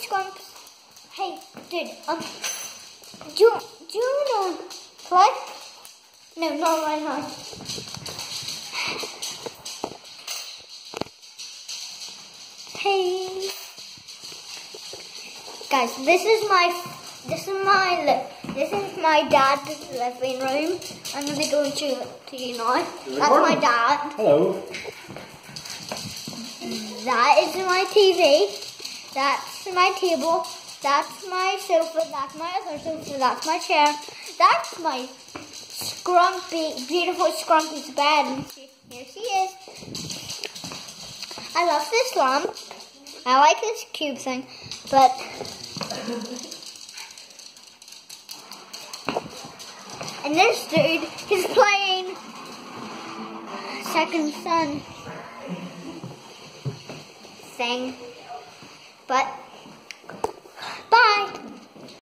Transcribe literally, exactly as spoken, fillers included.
Scrumps. Hey, dude, um, do you, do you know play? No, not right now. Hey, guys, this is my, this is my, this is my dad's living room. I'm gonna go and show it to you now. That's my dad. Hello. That is my T V. That's my table. That's my sofa. That's my other sofa. That's my chair. That's my Scrumpy, beautiful Scrumpy's bed. And she, here she is. I love this lamp. I like this cube thing, but and this dude is playing Second Son thing, but